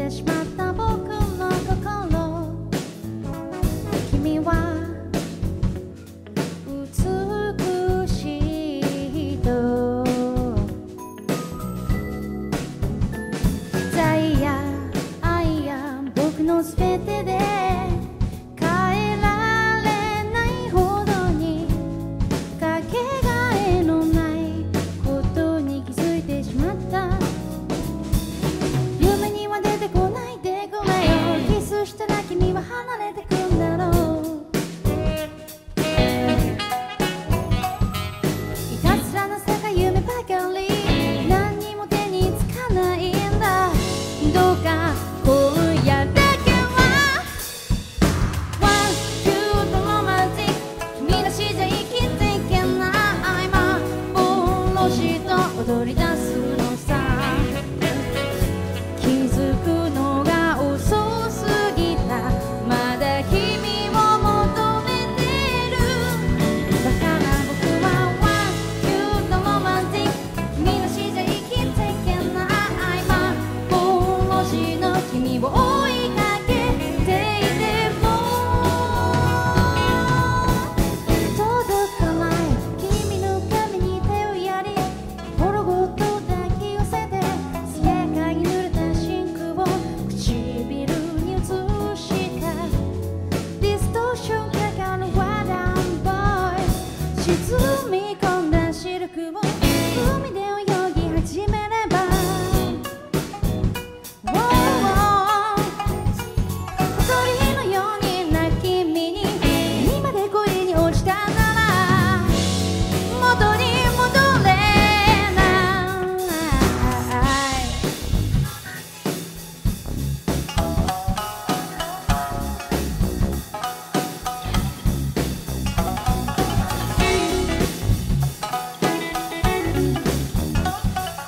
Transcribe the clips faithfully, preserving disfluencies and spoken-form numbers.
てしまった僕の心、君は美しいと罪や愛や僕のすべてで変えられないほどにかけがえのないことに気づいてしまった。夢には出てこないでごめんよ。キスしたら君は離れてくんだろう。いたずらなさが夢ばかり、何にも手につかないんだ。どうか今夜だけは One cute romantic 君なしじゃ生きていけない。幻と踊り出すのさ。気づくのが遅すぎた。まだ君を求めてる。バカな僕は One cute romantic 君なしじゃ生きていけない。幻の君を追いかけていても届かない君の髪に手をやり、心ごと抱き寄せてすやかに濡れた真空を唇に移した。ディストーションかかるワダンボーイ、沈み込んだシルクを海で泳ぎ始めれば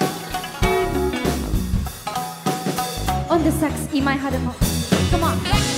On the sax 今井春も Come on